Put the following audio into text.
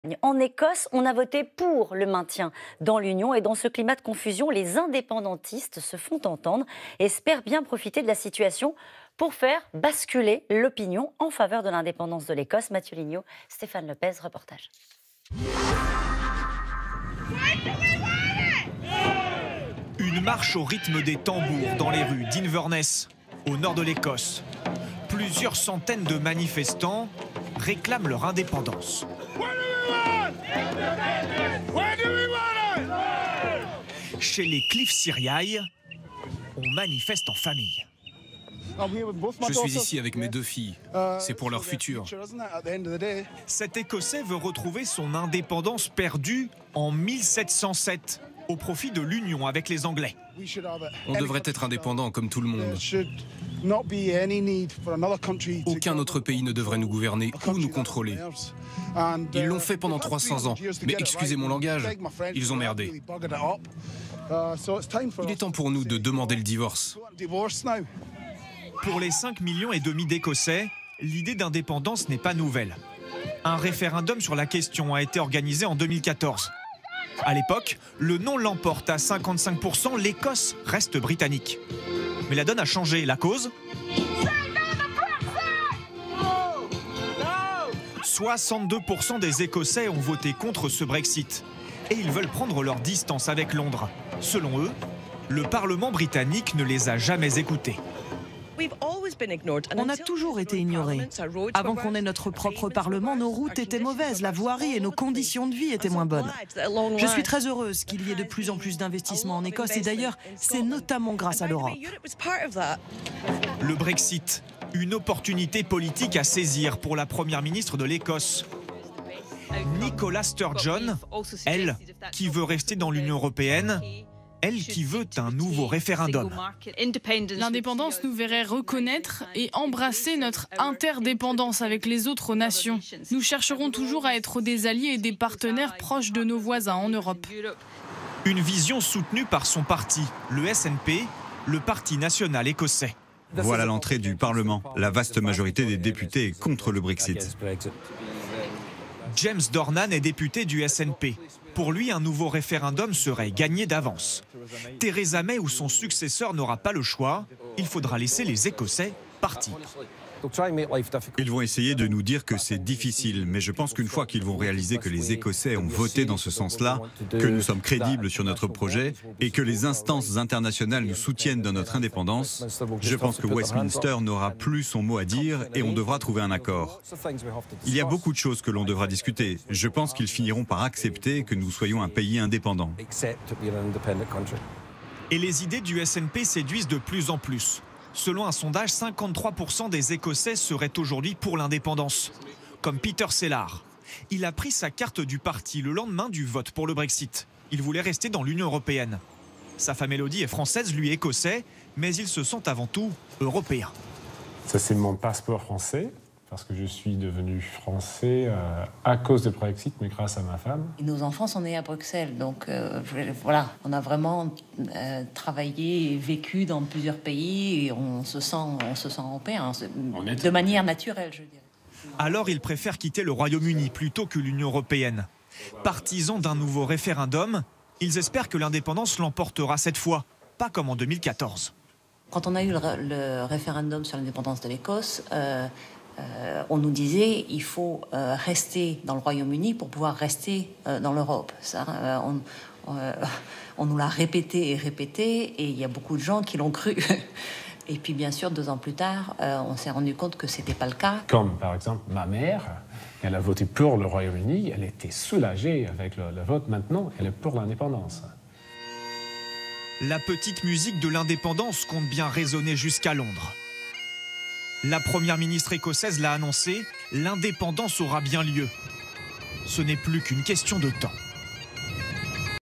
En Écosse, on a voté pour le maintien dans l'Union et dans ce climat de confusion, les indépendantistes se font entendre et espèrent bien profiter de la situation pour faire basculer l'opinion en faveur de l'indépendance de l'Écosse. Mathieu Lignot, Stéphane Lopez, reportage. Une marche au rythme des tambours dans les rues d'Inverness, au nord de l'Écosse. Plusieurs centaines de manifestants réclament leur indépendance. Chez les Cliff Syriae, on manifeste en famille. Je suis ici avec mes deux filles. C'est pour leur futur. Cet Écossais veut retrouver son indépendance perdue en 1707 au profit de l'union avec les Anglais. On devrait être indépendant comme tout le monde. Aucun autre pays ne devrait nous gouverner ou nous contrôler. Ils l'ont fait pendant 300 ans, mais excusez mon langage, ils ont merdé. Il est temps pour nous de demander le divorce. Pour les 5,5 millions d'Écossais, l'idée d'indépendance n'est pas nouvelle. Un référendum sur la question a été organisé en 2014. À l'époque, le non l'emporte à 55%, l'Écosse reste britannique. Mais la donne a changé. La cause ? 62% des Écossais ont voté contre ce Brexit. Et ils veulent prendre leur distance avec Londres. Selon eux, le Parlement britannique ne les a jamais écoutés. On a toujours été ignorés. Avant qu'on ait notre propre Parlement, nos routes étaient mauvaises, la voirie et nos conditions de vie étaient moins bonnes. Je suis très heureuse qu'il y ait de plus en plus d'investissements en Écosse et d'ailleurs, c'est notamment grâce à l'Europe. Le Brexit, une opportunité politique à saisir pour la première ministre de l'Écosse. Nicola Sturgeon, elle, qui veut rester dans l'Union européenne, elle qui veut un nouveau référendum. L'indépendance nous verrait reconnaître et embrasser notre interdépendance avec les autres nations. Nous chercherons toujours à être des alliés et des partenaires proches de nos voisins en Europe. Une vision soutenue par son parti, le SNP, le Parti national écossais. Voilà l'entrée du Parlement. La vaste majorité des députés est contre le Brexit. James Dornan est député du SNP. Pour lui, un nouveau référendum serait gagné d'avance. Theresa May ou son successeur n'aura pas le choix. Il faudra laisser les Écossais partir. Ils vont essayer de nous dire que c'est difficile, mais je pense qu'une fois qu'ils vont réaliser que les Écossais ont voté dans ce sens-là, que nous sommes crédibles sur notre projet et que les instances internationales nous soutiennent dans notre indépendance, je pense que Westminster n'aura plus son mot à dire et on devra trouver un accord. Il y a beaucoup de choses que l'on devra discuter. Je pense qu'ils finiront par accepter que nous soyons un pays indépendant. Et les idées du SNP séduisent de plus en plus. Selon un sondage, 53% des Écossais seraient aujourd'hui pour l'indépendance. Comme Peter Sellar. Il a pris sa carte du parti le lendemain du vote pour le Brexit. Il voulait rester dans l'Union européenne. Sa femme Élodie est française, lui écossais, mais ils se sentent avant tout européens. Ça, c'est mon passeport français, parce que je suis devenu français à cause du Brexit, mais grâce à ma femme. Et nos enfants sont nés à Bruxelles, donc voilà, on a vraiment travaillé et vécu dans plusieurs pays et on se sent européen, de manière naturelle, je dirais. Alors ils préfèrent quitter le Royaume-Uni plutôt que l'Union européenne. Partisans d'un nouveau référendum, ils espèrent que l'indépendance l'emportera cette fois, pas comme en 2014. Quand on a eu le référendum sur l'indépendance de l'Écosse, on nous disait il faut rester dans le Royaume-Uni pour pouvoir rester dans l'Europe. Ça, on nous l'a répété et répété, et il y a beaucoup de gens qui l'ont cru. Et puis bien sûr, 2 ans plus tard, on s'est rendu compte que c'était pas le cas. Comme par exemple ma mère, elle a voté pour le Royaume-Uni, elle était soulagée avec le vote. Maintenant, elle est pour l'indépendance. La petite musique de l'indépendance compte bien résonner jusqu'à Londres. La première ministre écossaise l'a annoncé, l'indépendance aura bien lieu. Ce n'est plus qu'une question de temps.